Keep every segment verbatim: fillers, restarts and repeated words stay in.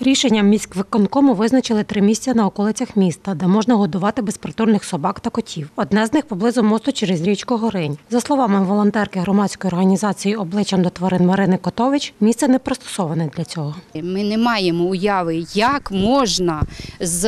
Рішенням міськвиконкому визначили три місця на околицях міста, де можна годувати безпритульних собак та котів. Одне з них поблизу мосту через річку Горинь. За словами волонтерки громадської організації «Обличчям до тварин» Марини Котович, місце не пристосоване для цього. Ми не маємо уяви, як можна з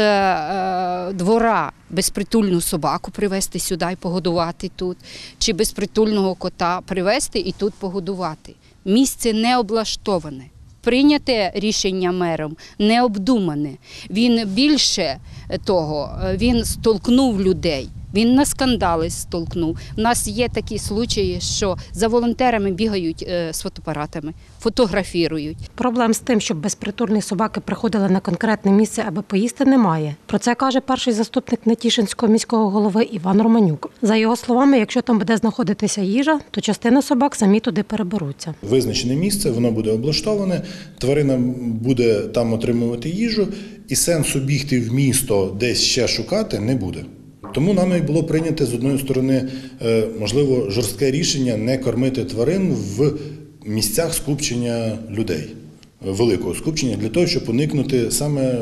е, двора безпритульну собаку привезти сюди і погодувати тут, чи безпритульного кота привезти і тут погодувати. Місце не облаштоване. Прийняте рішення мером не обдумане. Він більше того, він столкнув людей. Він на скандали столкнув. У нас є такі случаї, що за волонтерами бігають з фотоапаратами, фотографірують. Проблем з тим, щоб безпритульні собаки приходили на конкретне місце, аби поїсти, немає. Про це каже перший заступник Нетішинського міського голови Іван Романюк. За його словами, якщо там буде знаходитися їжа, то частина собак самі туди переберуться. Визначене місце, воно буде облаштоване, тварина буде там отримувати їжу, і сенсу бігти в місто десь ще шукати не буде. Тому нами було прийнято, з одної сторони, можливо, жорстке рішення не кормити тварин в місцях скупчення людей, великого скупчення, для того, щоб уникнути саме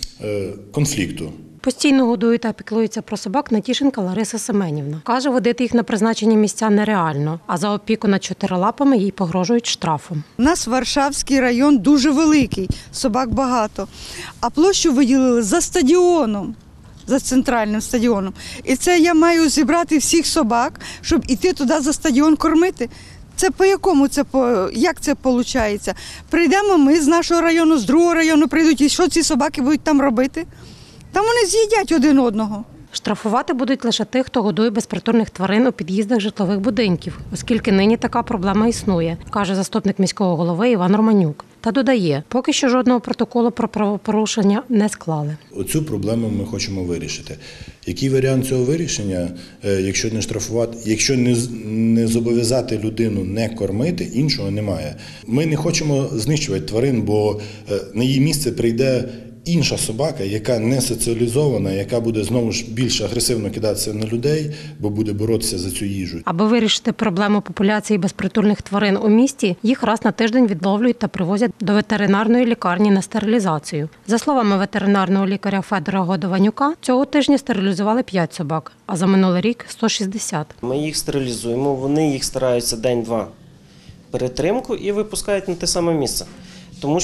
конфлікту. Постійно годує та піклується про собак Нетішинка Лариса Семенівна. Каже, водити їх на призначені місця нереально, а за опіку над чотирилапами їй погрожують штрафом. У нас Варшавський район дуже великий, собак багато, а площу виділили за стадіоном. За центральним стадіоном. І це я маю зібрати всіх собак, щоб іти туди за стадіон кормити. Це по якому це, по, як це виходить? Прийдемо ми з нашого району, з другого району прийдуть, і що ці собаки будуть там робити? Там вони з'їдять один одного. Штрафувати будуть лише тих, хто годує безпритульних тварин у під'їздах житлових будинків, оскільки нині така проблема існує, каже заступник міського голови Іван Романюк. Та додає, поки що жодного протоколу про правопорушення не склали. Оцю проблему ми хочемо вирішити. Який варіант цього вирішення, якщо не штрафувати, якщо не, не зобов'язати людину не кормити, іншого немає. Ми не хочемо знищувати тварин, бо на її місце прийде інша собака, яка не соціалізована, яка буде знову ж більш агресивно кидатися на людей, бо буде боротися за цю їжу. Аби вирішити проблему популяції безпритульних тварин у місті, їх раз на тиждень відловлюють та привозять до ветеринарної лікарні на стерилізацію. За словами ветеринарного лікаря Федора Годованюка, цього тижня стерилізували п'ять собак, а за минулий рік – сто шістдесят. Ми їх стерилізуємо, вони їх стараються день-два перетримку і випускають на те саме місце. Тому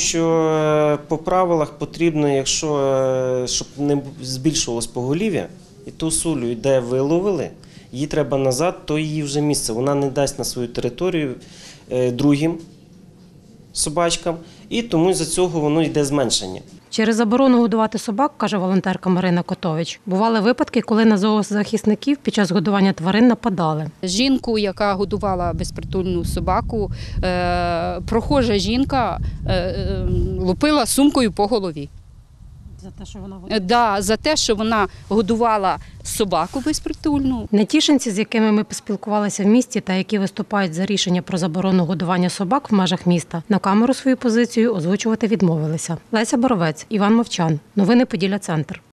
що по правилах потрібно, якщо, щоб не збільшувалось поголів'я, і ту сулю, де виловили, її треба назад, то її вже місце. Вона не дасть на свою територію другим собачкам, і тому за цього воно йде зменшення. Через заборону годувати собак, каже волонтерка Марина Котович, бували випадки, коли на зоозахисників під час годування тварин нападали. Жінку, яка годувала безпритульну собаку, прохожа жінка лупила сумкою по голові. За те, що вона годувала? Да, за те, що вона годувала собаку безпритульну. Нетішинці, з якими ми поспілкувалися в місті та які виступають за рішення про заборону годування собак в межах міста, на камеру свою позицію озвучувати відмовилися. Леся Боровець, Іван Мовчан. Новини Поділля Центр.